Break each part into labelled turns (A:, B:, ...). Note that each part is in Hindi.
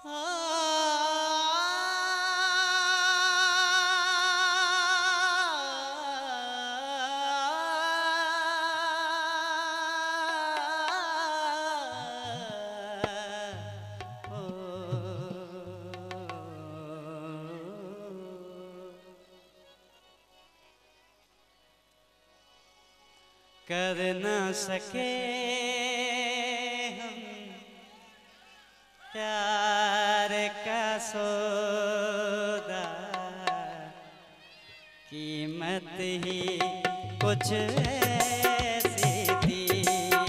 A: कर न सके हम प्यार का सौदा, कीमत ही कुछ ऐसी थी।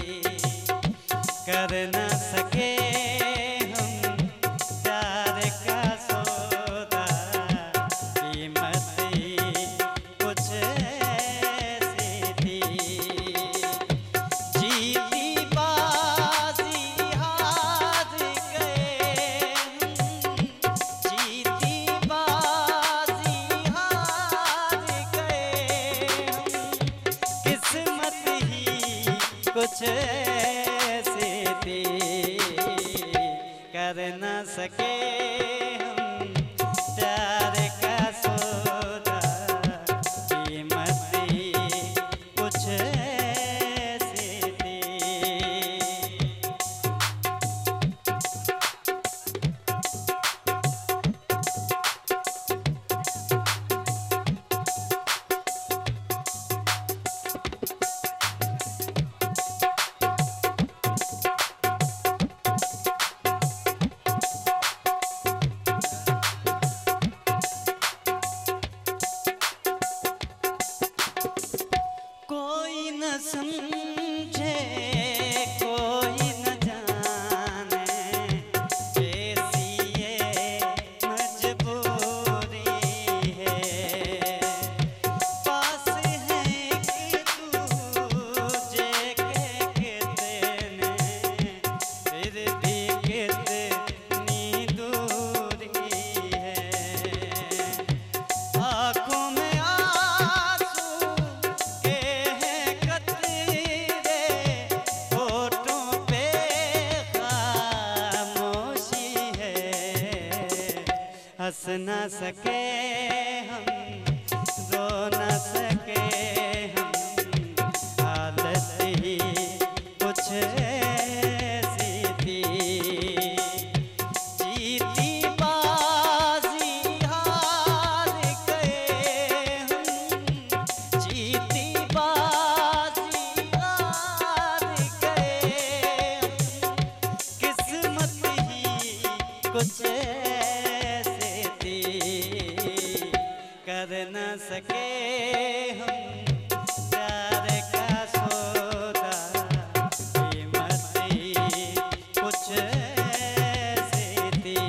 A: कर न सके हम प्यार का सौदा, कीमत ही कुछ ऐसी थी। जीती बाजी हार गए, जीती बाजी हार गए। किस्मत ही कुछ ऐसी थी। कर न सके हम प्यार का सौदा, कीमत ही कुछ ऐसी थी। कोई न समझे कोई न जाने, कैसी ये मजबूरी है। पास है कि तुझे के कितने, फिर भी कितनी दूरी है। आँखों में हंस न सके हम, रो न सके हम, हालत ही कुछ ऐसी थी। जीती बाजी हार गए हम, जीती बाजी हार गए हम। किस्मत ही कुछ कर न सके हम प्यार का सौदा, कीमत ही कुछ ऐसी थी।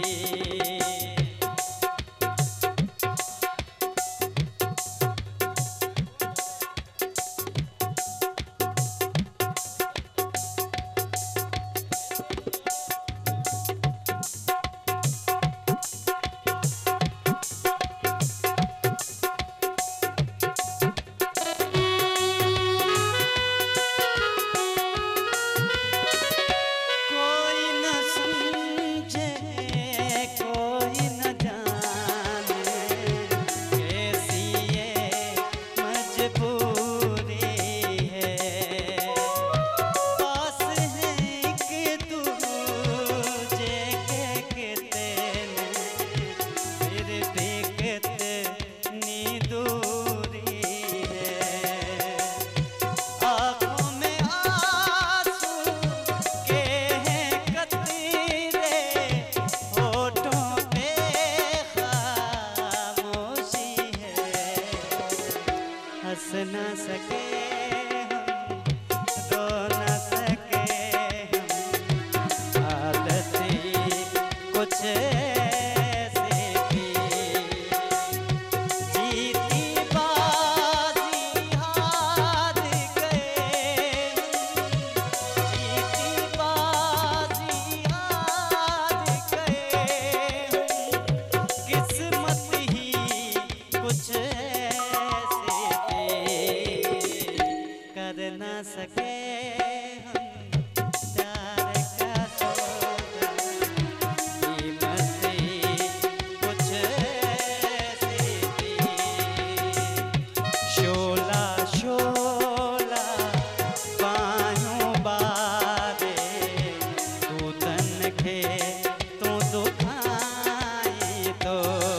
A: खे तू दुखाई तो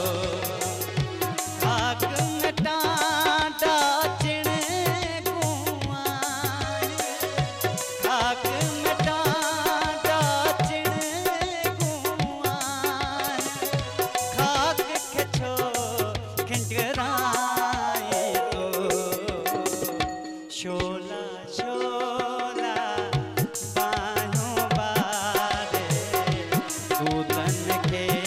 A: खाक मिटांदा चिण गुआन खाक मिटांदा चिण गुआन खाक खे छो खिंडराए तो शोला शोला बाहों बारे तू तन के